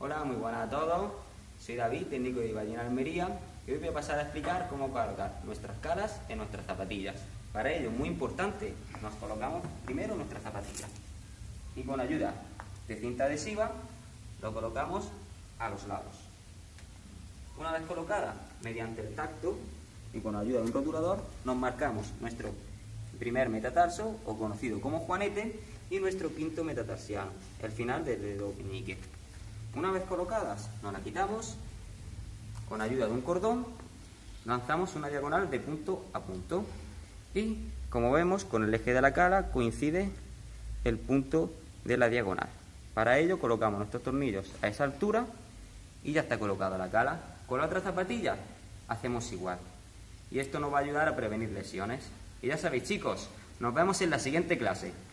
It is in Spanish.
Hola, muy buenas a todos. Soy David, técnico de Ibañez Almería, y hoy voy a pasar a explicar cómo colocar nuestras calas en nuestras zapatillas. Para ello, muy importante, nos colocamos primero nuestras zapatillas y con ayuda de cinta adhesiva lo colocamos a los lados. Una vez colocada, mediante el tacto y con ayuda de un rotulador, nos marcamos nuestro primer metatarso, o conocido como juanete, y nuestro quinto metatarsiano, el final del dedo meñique. Una vez colocadas, nos la quitamos, con ayuda de un cordón, lanzamos una diagonal de punto a punto y, como vemos, con el eje de la cala coincide el punto de la diagonal. Para ello colocamos nuestros tornillos a esa altura y ya está colocada la cala. Con la otra zapatilla hacemos igual y esto nos va a ayudar a prevenir lesiones. Y ya sabéis, chicos, nos vemos en la siguiente clase.